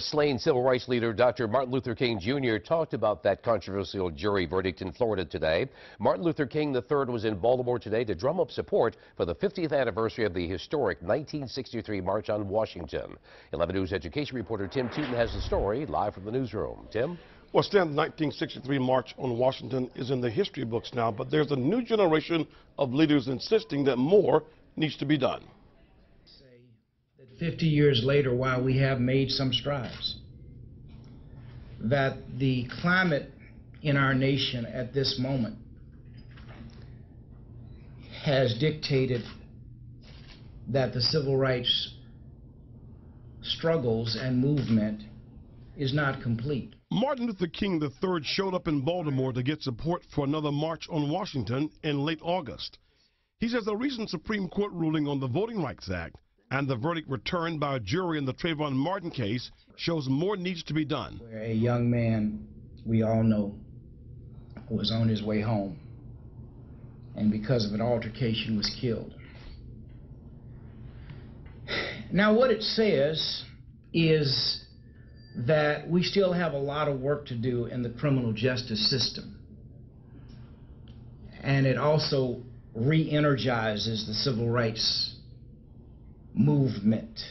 slain civil rights leader Dr. Martin Luther King Jr. talked about that controversial jury verdict in Florida today. Martin Luther King III was in Baltimore today to drum up support for the 50th anniversary of the historic 1963 March on Washington. 11 News education reporter Tim Tootin has the story live from the newsroom. Tim? Well, Stan, the 1963 March on Washington is in the history books now, but there's a new generation of leaders insisting that more needs to be done. 50 years later, while we have made some strides, that the climate in our nation at this moment has dictated that the civil rights struggles and movement is not complete. Martin Luther King III showed up in Baltimore to get support for another March on Washington in late August. He says a recent Supreme Court ruling on the Voting Rights Act and the verdict returned by a jury in the Trayvon Martin case shows more needs to be done. Where a young man, we all know, was on his way home and because of an altercation was killed. Now what it says is that we still have a lot of work to do in the criminal justice system, and it also re-energizes the civil rights movement.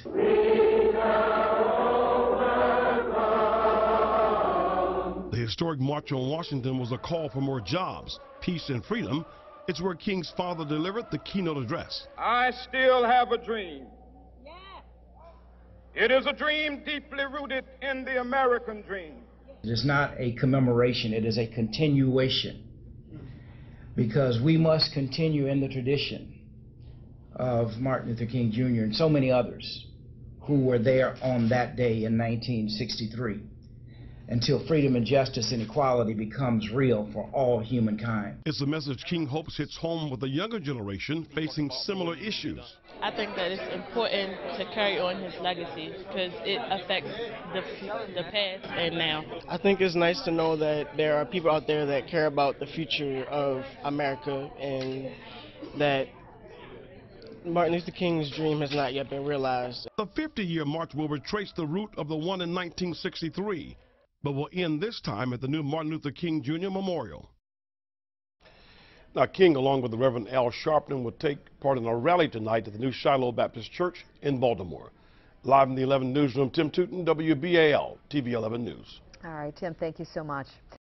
The historic March on Washington was a call for more jobs, peace, and freedom. It's where King's father delivered the keynote address. I still have a dream. It is a dream deeply rooted in the American dream. It is not a commemoration, it is a continuation, because we must continue in the tradition of Martin Luther King Jr. and so many others who were there on that day in 1963 until freedom and justice and equality becomes real for all humankind. It's a message King hopes hits home with the younger generation facing similar issues. I think that it's important to carry on his legacy because it affects the past and now. I think it's nice to know that there are people out there that care about the future of America and that Martin Luther King's dream has not yet been realized. The 50-year march will retrace the route of the one in 1963, but will end this time at the new Martin Luther King Jr. Memorial. Now, King, along with the Reverend Al Sharpton, will take part in a rally tonight at the new Shiloh Baptist Church in Baltimore. Live in the 11 Newsroom, Tim Tootin, WBAL-TV 11 News. All right, Tim, thank you so much.